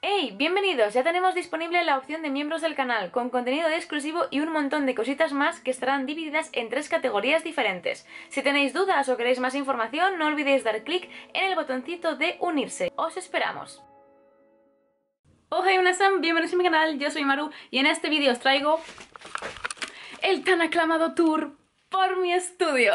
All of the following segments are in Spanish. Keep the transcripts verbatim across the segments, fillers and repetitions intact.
¡Hey! Bienvenidos, ya tenemos disponible la opción de miembros del canal, con contenido exclusivo y un montón de cositas más que estarán divididas en tres categorías diferentes. Si tenéis dudas o queréis más información, no olvidéis dar clic en el botoncito de unirse. ¡Os esperamos! Oh hey minasan, bienvenidos a mi canal, yo soy Maru y en este vídeo os traigo el tan aclamado tour por mi estudio.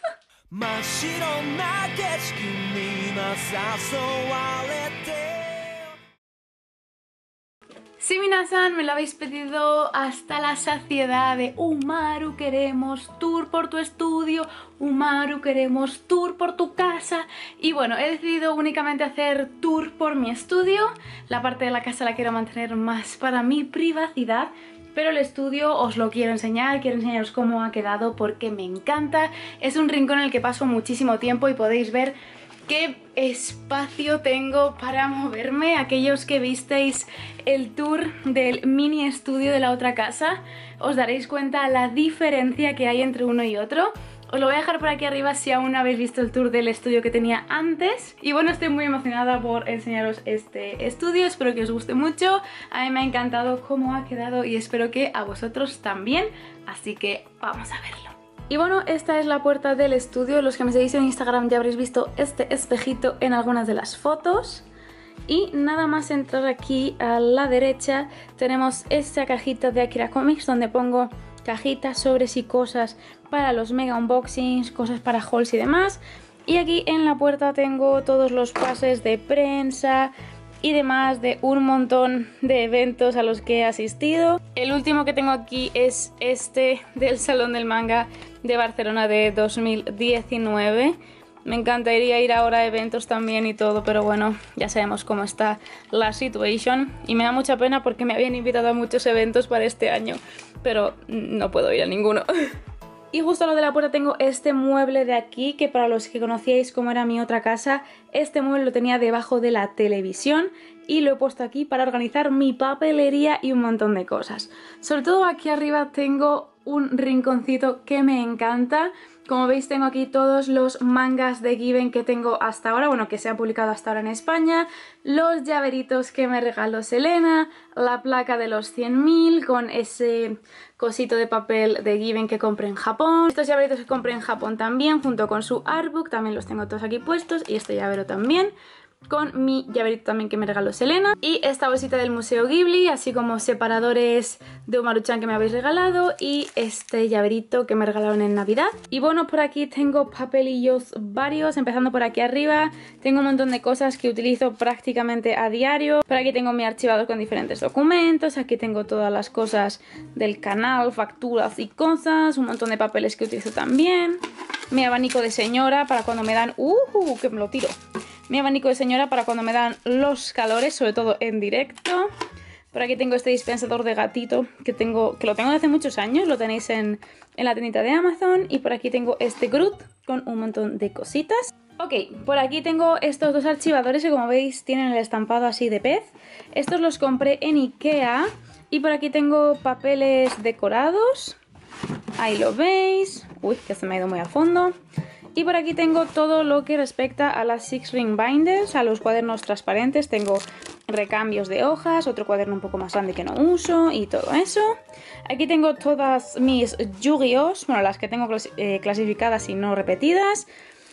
Sí, minasan, me lo habéis pedido hasta la saciedad de Umaru, queremos tour por tu estudio, Umaru, queremos tour por tu casa. Y bueno, he decidido únicamente hacer tour por mi estudio. La parte de la casa la quiero mantener más para mi privacidad, pero el estudio os lo quiero enseñar, quiero enseñaros cómo ha quedado porque me encanta. Es un rincón en el que paso muchísimo tiempo y podéis ver qué espacio tengo para moverme. Aquellos que visteis el tour del mini estudio de la otra casa, os daréis cuenta la diferencia que hay entre uno y otro. Os lo voy a dejar por aquí arriba si aún no habéis visto el tour del estudio que tenía antes. Y bueno, estoy muy emocionada por enseñaros este estudio, espero que os guste mucho. A mí me ha encantado cómo ha quedado y espero que a vosotros también, así que vamos a verlo. Y bueno, esta es la puerta del estudio. Los que me seguís en Instagram ya habréis visto este espejito en algunas de las fotos. Y nada más entrar aquí a la derecha tenemos esta cajita de Akira Comics donde pongo cajitas, sobres y cosas para los mega unboxings, cosas para hauls y demás. Y aquí en la puerta tengo todos los pases de prensa y demás de un montón de eventos a los que he asistido. El último que tengo aquí es este del Salón del Manga de Barcelona de dos mil diecinueve. Me encantaría ir ahora a eventos también y todo, pero bueno, ya sabemos cómo está la situación y me da mucha pena porque me habían invitado a muchos eventos para este año, pero no puedo ir a ninguno. Y justo a lo de la puerta tengo este mueble de aquí, que para los que conocíais cómo era mi otra casa, este mueble lo tenía debajo de la televisión y lo he puesto aquí para organizar mi papelería y un montón de cosas. Sobre todo aquí arriba tengo un rinconcito que me encanta. Como veis tengo aquí todos los mangas de Given que tengo hasta ahora, bueno, que se han publicado hasta ahora en España, los llaveritos que me regaló Selena, la placa de los cien mil con ese cosito de papel de Given que compré en Japón, estos llaveritos que compré en Japón también junto con su artbook, también los tengo todos aquí puestos, y este llavero también con mi llaverito también que me regaló Selena, y esta bolsita del Museo Ghibli, así como separadores de Umaru-chan que me habéis regalado, y este llaverito que me regalaron en Navidad. Y bueno, por aquí tengo papelillos varios, empezando por aquí arriba, tengo un montón de cosas que utilizo prácticamente a diario. Por aquí tengo mi archivador con diferentes documentos, aquí tengo todas las cosas del canal, facturas y cosas, un montón de papeles que utilizo también, mi abanico de señora para cuando me dan... ¡Uh! Que me lo tiro. Mi abanico de señora para cuando me dan los calores, sobre todo en directo. Por aquí tengo este dispensador de gatito que tengo, que lo tengo desde hace muchos años, lo tenéis en, en la tiendita de Amazon. Y por aquí tengo este Groot con un montón de cositas. Ok, por aquí tengo estos dos archivadores que como veis tienen el estampado así de pez. Estos los compré en Ikea. Y por aquí tengo papeles decorados. Ahí lo veis. Uy, que se me ha ido muy a fondo. Y por aquí tengo todo lo que respecta a las Six Ring Binders, a los cuadernos transparentes. Tengo recambios de hojas, otro cuaderno un poco más grande que no uso y todo eso. Aquí tengo todas mis Yu-Gi-Ohs, bueno, las que tengo clas eh, clasificadas y no repetidas.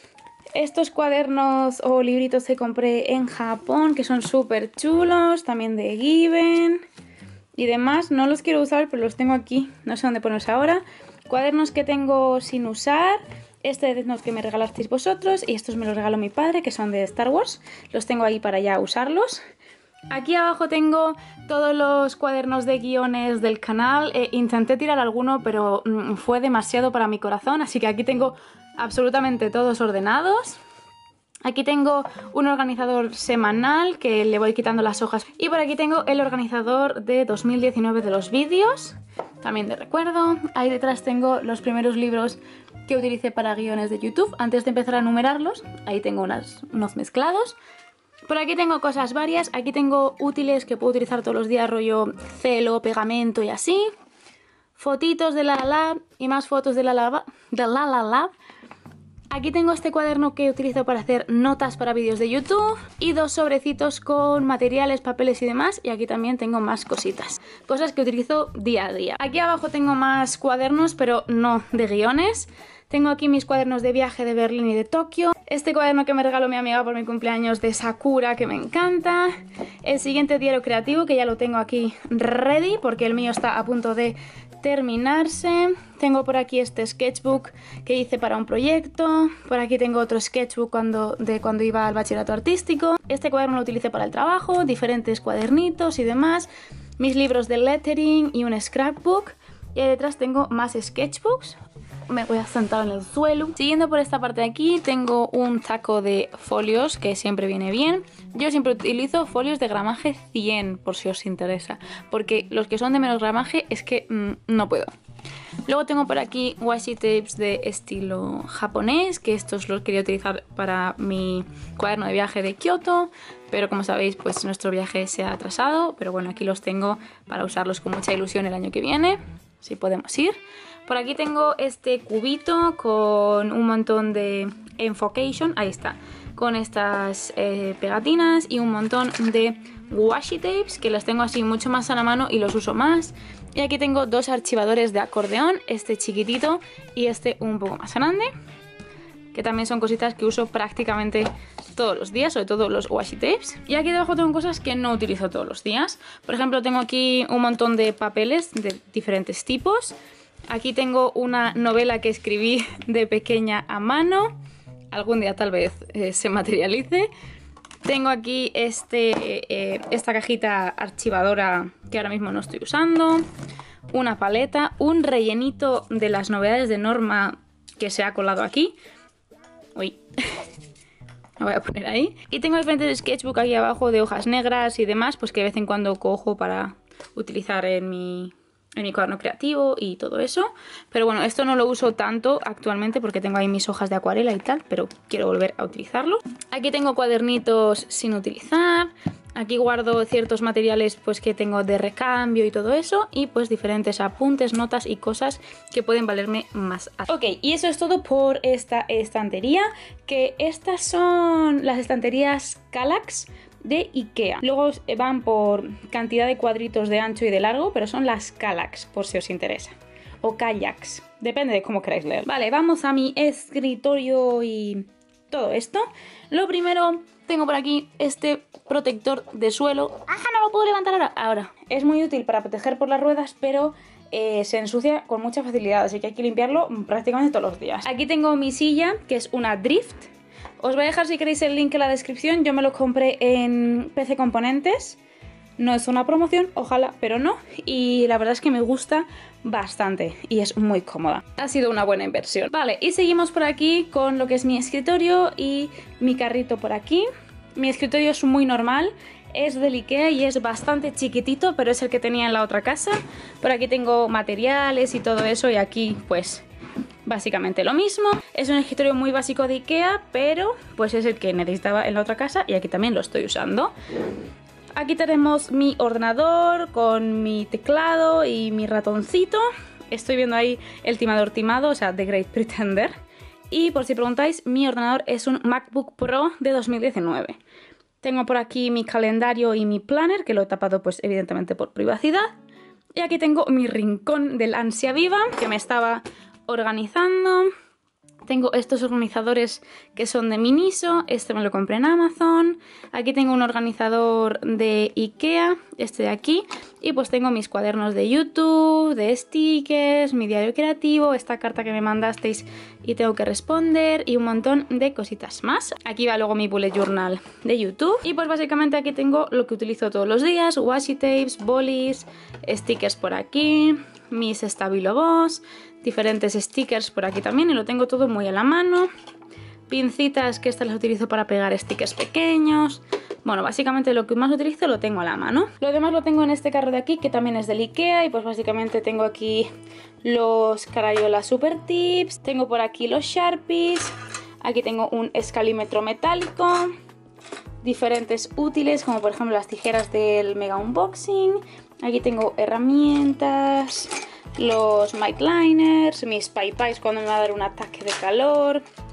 Estos cuadernos o libritos que compré en Japón, que son súper chulos, también de Given y demás. No los quiero usar, pero los tengo aquí, no sé dónde ponerlos ahora. Cuadernos que tengo sin usar. Este de Death Note que me regalasteis vosotros y estos me los regaló mi padre, que son de Star Wars. Los tengo ahí para ya usarlos. Aquí abajo tengo todos los cuadernos de guiones del canal. Eh, intenté tirar alguno, pero mm, fue demasiado para mi corazón, así que aquí tengo absolutamente todos ordenados. Aquí tengo un organizador semanal que le voy quitando las hojas. Y por aquí tengo el organizador de dos mil diecinueve de los vídeos, también de recuerdo. Ahí detrás tengo los primeros libros que utilicé para guiones de YouTube. Antes de empezar a numerarlos, ahí tengo unas, unos mezclados. Por aquí tengo cosas varias. Aquí tengo útiles que puedo utilizar todos los días, rollo celo, pegamento y así. Fotitos de la Lab y más fotos de la Lab, de la La Lab. Aquí tengo este cuaderno que utilizo para hacer notas para vídeos de YouTube y dos sobrecitos con materiales, papeles y demás, y aquí también tengo más cositas, cosas que utilizo día a día. Aquí abajo tengo más cuadernos, pero no de guiones. Tengo aquí mis cuadernos de viaje de Berlín y de Tokio. Este cuaderno que me regaló mi amiga por mi cumpleaños de Sakura, que me encanta. El siguiente diario creativo, que ya lo tengo aquí ready, porque el mío está a punto de terminarse. Tengo por aquí este sketchbook que hice para un proyecto. Por aquí tengo otro sketchbook cuando, de cuando iba al bachillerato artístico. Este cuaderno lo utilicé para el trabajo, diferentes cuadernitos y demás. Mis libros de lettering y un scrapbook. Y ahí detrás tengo más sketchbooks. Me voy a sentar en el suelo. Siguiendo por esta parte de aquí tengo un taco de folios que siempre viene bien. Yo siempre utilizo folios de gramaje cien por si os interesa, porque los que son de menos gramaje es que mmm, no puedo. Luego tengo por aquí washi tapes de estilo japonés, que estos los quería utilizar para mi cuaderno de viaje de Kioto, pero como sabéis pues nuestro viaje se ha atrasado, pero bueno, aquí los tengo para usarlos con mucha ilusión el año que viene, si podemos ir. Por aquí tengo este cubito con un montón de enfocation, ahí está, con estas eh, pegatinas y un montón de washi tapes que las tengo así mucho más a la mano y los uso más. Y aquí tengo dos archivadores de acordeón, este chiquitito y este un poco más grande, que también son cositas que uso prácticamente todos los días, sobre todo los washi tapes. Y aquí debajo tengo cosas que no utilizo todos los días. Por ejemplo, tengo aquí un montón de papeles de diferentes tipos. Aquí tengo una novela que escribí de pequeña a mano. Algún día tal vez eh, se materialice. Tengo aquí este, eh, esta cajita archivadora que ahora mismo no estoy usando. Una paleta, un rellenito de las novedades de Norma que se ha colado aquí. Uy, lo voy a poner ahí. Y tengo diferentes sketchbook aquí abajo de hojas negras y demás, pues que de vez en cuando cojo para utilizar en mi... en mi cuaderno creativo y todo eso. Pero bueno, esto no lo uso tanto actualmente porque tengo ahí mis hojas de acuarela y tal, pero quiero volver a utilizarlo. Aquí tengo cuadernitos sin utilizar. Aquí guardo ciertos materiales pues que tengo de recambio y todo eso. Y pues diferentes apuntes, notas y cosas que pueden valerme más. Ok, y eso es todo por esta estantería. Que estas son las estanterías Kallax de Ikea. Luego van por cantidad de cuadritos de ancho y de largo, pero son las Kallax, por si os interesa. O Kallax, depende de cómo queráis leer. Vale, vamos a mi escritorio y todo esto. Lo primero, tengo por aquí este protector de suelo. ¡Ah, no lo puedo levantar ahora! Ahora. Es muy útil para proteger por las ruedas, pero eh, se ensucia con mucha facilidad, así que hay que limpiarlo prácticamente todos los días. Aquí tengo mi silla, que es una Drift. Os voy a dejar si queréis el link en la descripción. Yo me lo compré en P C Componentes. No es una promoción, ojalá, pero no. Y la verdad es que me gusta bastante y es muy cómoda. Ha sido una buena inversión. Vale, y seguimos por aquí con lo que es mi escritorio y mi carrito por aquí. Mi escritorio es muy normal. Es del Ikea y es bastante chiquitito, pero es el que tenía en la otra casa. Por aquí tengo materiales y todo eso y aquí pues... básicamente lo mismo. Es un escritorio muy básico de Ikea, pero pues es el que necesitaba en la otra casa y aquí también lo estoy usando. Aquí tenemos mi ordenador con mi teclado y mi ratoncito. Estoy viendo ahí el timador timado, o sea, The Great Pretender. Y por si preguntáis, mi ordenador es un MacBook Pro de dos mil diecinueve. Tengo por aquí mi calendario y mi planner, que lo he tapado pues evidentemente por privacidad. Y aquí tengo mi rincón del ansia viva, que me estaba organizando. Tengo estos organizadores que son de Miniso, este me lo compré en Amazon. Aquí tengo un organizador de Ikea, este de aquí. Y pues tengo mis cuadernos de YouTube, de stickers, mi diario creativo, esta carta que me mandasteis y tengo que responder y un montón de cositas más. Aquí va luego mi bullet journal de YouTube. Y pues básicamente aquí tengo lo que utilizo todos los días, washi tapes, bolis, stickers por aquí, mis Stabilo Boss, diferentes stickers por aquí también y lo tengo todo muy a la mano. Pincitas que estas las utilizo para pegar stickers pequeños. Bueno, básicamente lo que más utilizo lo tengo a la mano. Lo demás lo tengo en este carro de aquí, que también es del Ikea. Y pues básicamente tengo aquí los Crayola Super Tips. Tengo por aquí los Sharpies. Aquí tengo un escalímetro metálico. Diferentes útiles, como por ejemplo las tijeras del Mega Unboxing. Aquí tengo herramientas, los mic liners, mis Pai Pais cuando me va a dar un ataque de calor.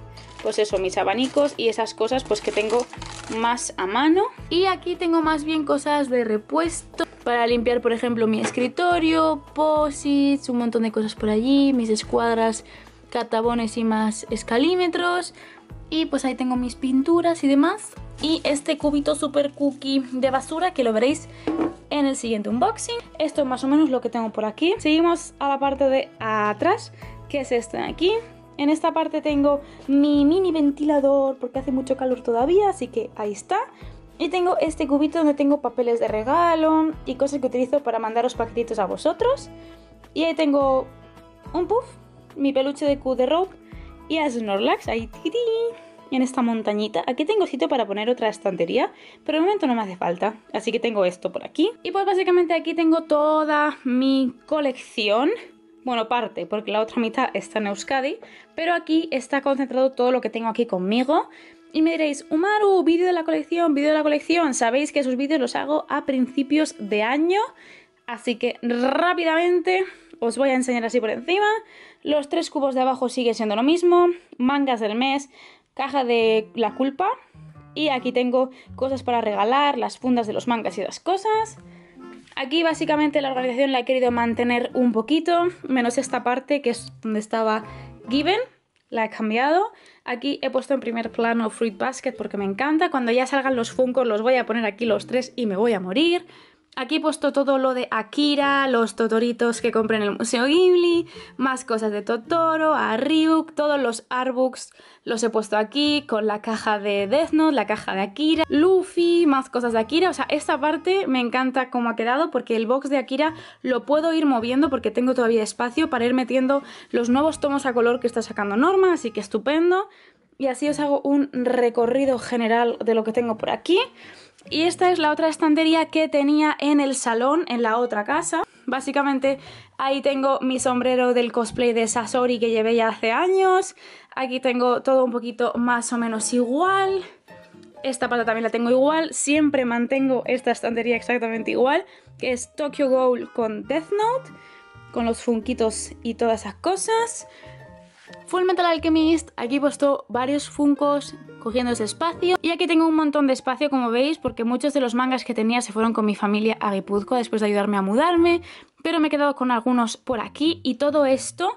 pues eso, mis abanicos y esas cosas pues que tengo más a mano. Y aquí tengo más bien cosas de repuesto para limpiar, por ejemplo, mi escritorio, posits, un montón de cosas por allí, mis escuadras, catabones y más escalímetros. Y pues ahí tengo mis pinturas y demás. Y este cubito super cookie de basura que lo veréis en el siguiente unboxing. Esto es más o menos lo que tengo por aquí. Seguimos a la parte de atrás, que es esta de aquí. En esta parte tengo mi mini ventilador porque hace mucho calor todavía, así que ahí está. Y tengo este cubito donde tengo papeles de regalo y cosas que utilizo para mandaros paquetitos a vosotros. Y ahí tengo un puff, mi peluche de Q de Rope y a Snorlax, ahí tiri, en esta montañita. Aquí tengo sitio para poner otra estantería, pero de momento no me hace falta, así que tengo esto por aquí. Y pues básicamente aquí tengo toda mi colección. Bueno, parte, porque la otra mitad está en Euskadi, pero aquí está concentrado todo lo que tengo aquí conmigo. Y me diréis, Umaru, vídeo de la colección, vídeo de la colección. Sabéis que esos vídeos los hago a principios de año, así que rápidamente os voy a enseñar así por encima. Los tres cubos de abajo siguen siendo lo mismo, mangas del mes, caja de la culpa. Y aquí tengo cosas para regalar, las fundas de los mangas y las cosas. Aquí básicamente la organización la he querido mantener un poquito, menos esta parte que es donde estaba Given, la he cambiado. Aquí he puesto en primer plano Fruit Basket porque me encanta. Cuando ya salgan los Funkos los voy a poner aquí los tres y me voy a morir. Aquí he puesto todo lo de Akira, los Totoritos que compré en el Museo Ghibli, más cosas de Totoro, a Ryuk, todos los artbooks los he puesto aquí con la caja de Death Note, la caja de Akira, Luffy, más cosas de Akira. O sea, esta parte me encanta cómo ha quedado porque el box de Akira lo puedo ir moviendo porque tengo todavía espacio para ir metiendo los nuevos tomos a color que está sacando Norma, así que estupendo. Y así os hago un recorrido general de lo que tengo por aquí. Y esta es la otra estantería que tenía en el salón, en la otra casa. Básicamente ahí tengo mi sombrero del cosplay de Sasori que llevé ya hace años. Aquí tengo todo un poquito más o menos igual. Esta pata también la tengo igual. Siempre mantengo esta estantería exactamente igual, que es Tokyo Ghoul con Death Note, con los funquitos y todas esas cosas. Fullmetal Alchemist, aquí he puesto varios Funkos cogiendo ese espacio. Y aquí tengo un montón de espacio, como veis, porque muchos de los mangas que tenía se fueron con mi familia a Guipúzcoa después de ayudarme a mudarme. Pero me he quedado con algunos por aquí y todo esto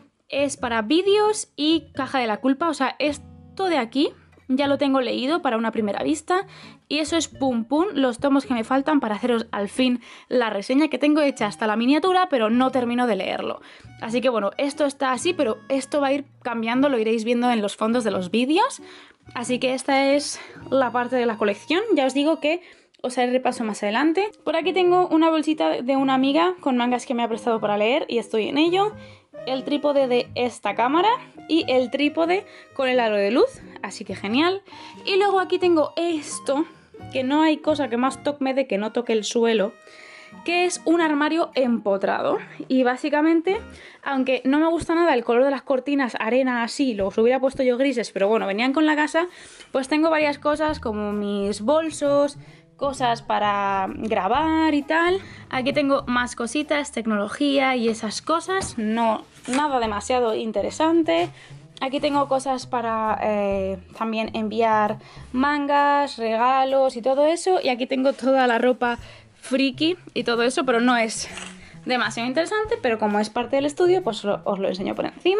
es para vídeos y caja de la culpa. O sea, esto de aquí ya lo tengo leído para una primera vista. Y eso es pum pum, los tomos que me faltan para haceros al fin la reseña, que tengo hecha hasta la miniatura, pero no termino de leerlo. Así que bueno, esto está así, pero esto va a ir cambiando, lo iréis viendo en los fondos de los vídeos. Así que esta es la parte de la colección. Ya os digo que os haré repaso más adelante. Por aquí tengo una bolsita de una amiga con mangas que me ha prestado para leer y estoy en ello. El trípode de esta cámara y el trípode con el aro de luz, así que genial. Y luego aquí tengo esto, que no hay cosa que más toque me dé que no toque el suelo, que es un armario empotrado. Y básicamente, aunque no me gusta nada el color de las cortinas arena así, los hubiera puesto yo grises, pero bueno, venían con la casa, pues tengo varias cosas como mis bolsos, cosas para grabar y tal. Aquí tengo más cositas, tecnología y esas cosas, no nada demasiado interesante. Aquí tengo cosas para eh, también enviar mangas, regalos y todo eso. Y aquí tengo toda la ropa friki y todo eso, pero no es demasiado interesante, pero como es parte del estudio, pues lo, os lo enseño por encima.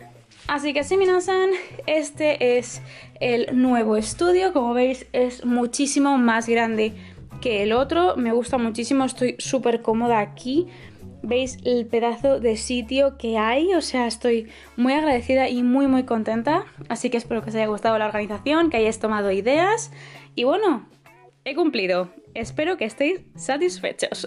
Así que sí, minasan, este es el nuevo estudio. Como veis es muchísimo más grande que el otro. Me gusta muchísimo, estoy súper cómoda aquí. ¿Veis el pedazo de sitio que hay? O sea, estoy muy agradecida y muy muy contenta. Así que espero que os haya gustado la organización, que hayáis tomado ideas. Y bueno, he cumplido. Espero que estéis satisfechos.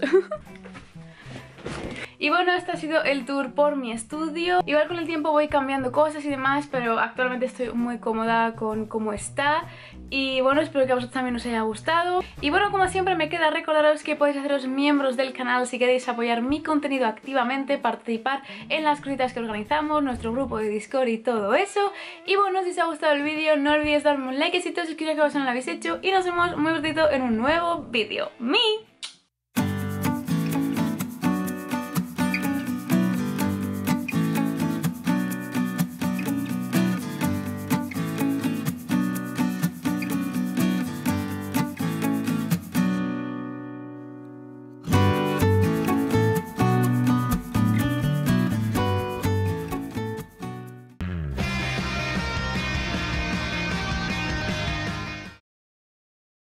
Y bueno, este ha sido el tour por mi estudio. Igual con el tiempo voy cambiando cosas y demás, pero actualmente estoy muy cómoda con cómo está. Y bueno, espero que a vosotros también os haya gustado. Y bueno, como siempre me queda recordaros que podéis haceros miembros del canal si queréis apoyar mi contenido activamente, participar en las cositas que organizamos, nuestro grupo de Discord y todo eso. Y bueno, si os ha gustado el vídeo no olvidéis darme un likecito, suscribiros que vosotros no lo habéis hecho y nos vemos muy prontito en un nuevo vídeo. ¡Mi!